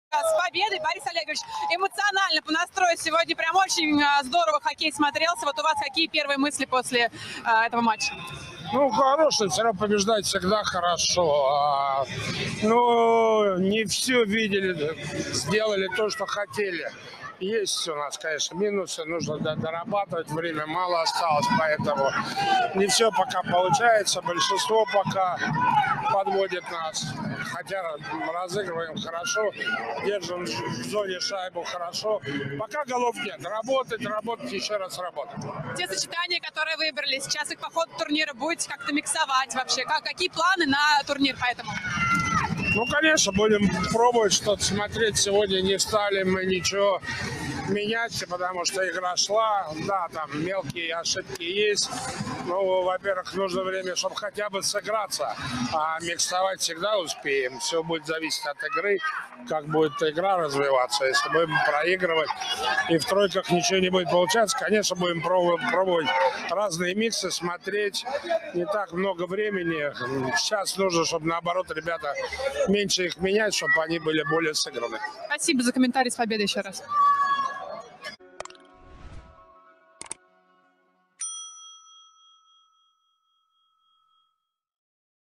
С победой, Борис Олегович. Эмоционально по настрою сегодня прям очень здорово хоккей смотрелся. Вот у вас какие первые мысли после этого матча? Ну, хороший, все равно побеждать всегда хорошо. Но не все видели, сделали то, что хотели. Есть у нас, конечно, минусы, нужно дорабатывать, время мало осталось, поэтому не все пока получается, большинство пока подводит нас. Хотя разыгрываем хорошо, держим в зоне шайбу хорошо. Пока голов нет, работать, еще раз работать. Те сочетания, которые выбрали, сейчас их по ходу турнира будете как-то миксовать вообще? Какие планы на турнир поэтому? Ну, конечно, будем пробовать что-то смотреть. Сегодня не стали мы ничего менять, потому что игра шла. Да, там мелкие ошибки есть. Ну, во-первых, нужно время, чтобы хотя бы сыграться. А миксовать всегда успеем. Все будет зависеть от игры, как будет игра развиваться. Если будем проигрывать и в тройках ничего не будет получаться, конечно, будем пробовать разные миксы, смотреть. Не так много времени. Сейчас нужно, чтобы наоборот ребята меньше их менять, чтобы они были более сыграны. Спасибо за комментарий, с победой еще раз.